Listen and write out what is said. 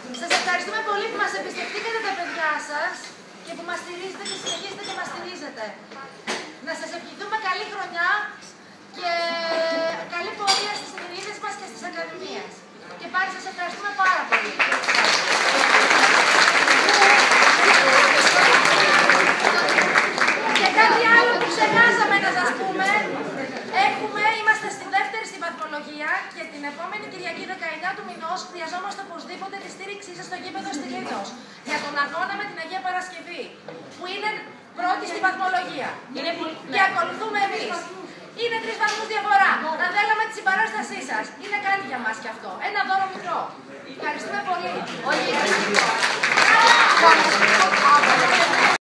Σας ευχαριστούμε πολύ που μας εμπιστευτήκατε τα παιδιά σας και που μας στηρίζετε και συνεχίζετε και μας στηρίζετε. Να σας ευχηθούμε καλή χρονιά και καλή πορεία στις εφημερίδες μας και στις ακαδημίες. Και πάλι σας ευχαριστούμε πάρα πολύ. Και κάτι άλλο που ξεχάσαμε να σας πούμε, είμαστε στη δεύτερη στη βαθμολογία και την επόμενη Κυριακή 19 του μηνός χρειαζόμαστε οπωσδήποτε τη στήριξή σας στο γήπεδο στη Λίδος για τον αγώνα με την Αγία Παρασκευή, που είναι πρώτη στη βαθμολογία. Και ακολουθούμε εμείς. Είναι 3 βαθμούς διαφορά. Να θέλαμε τη συμπαράστασή σας. Είναι κάτι για μας κι αυτό. Ένα δώρο μικρό. Ευχαριστούμε πολύ.